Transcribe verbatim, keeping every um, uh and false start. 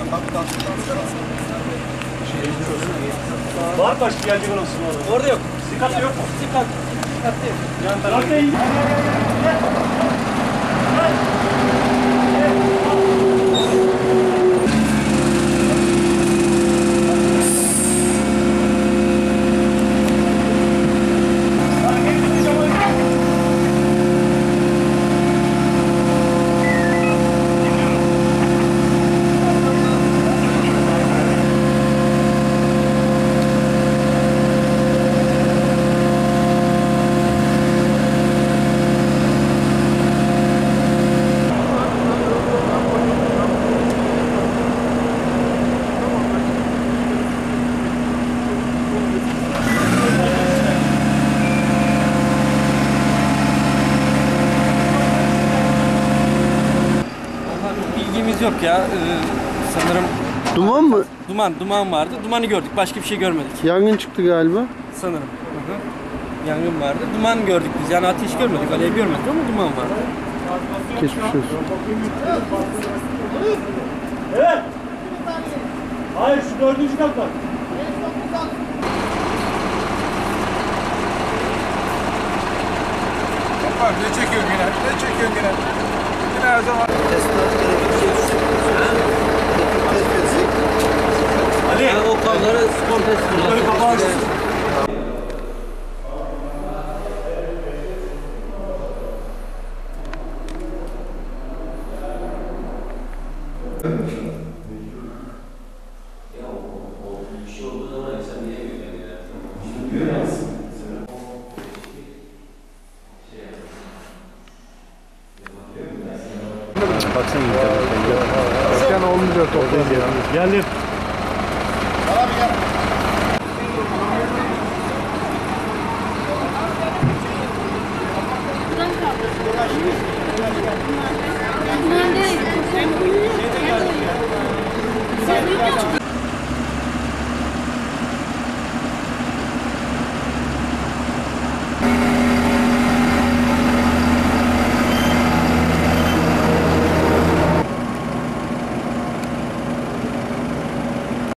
Var mı başka gelecek olsun orada? Orada yok. Dikkatli yok mu? Dikkat. Dikkatli yok. Yan tarafta iyi. Bilgimiz yok ya. Ee, sanırım Duman mı? duman, duman vardı. Dumanı gördük. Başka bir şey görmedik. Yangın çıktı galiba. Sanırım. Hı hı. Yangın vardı. Duman gördük biz. Yani ateş görmedik. Alev görmedik ama duman vardı. Geçmiş olsun. Evet. Hayır, şu dördüncü kat var. Bak ne çekiyorsun yine? Ne çekiyorsun yine? Yine her zaman. Ali. Yani o kabloları komple Bunları kapağı açsın. Baksana internetten. Başkan olmayacak orada. Geldim. Duman değil.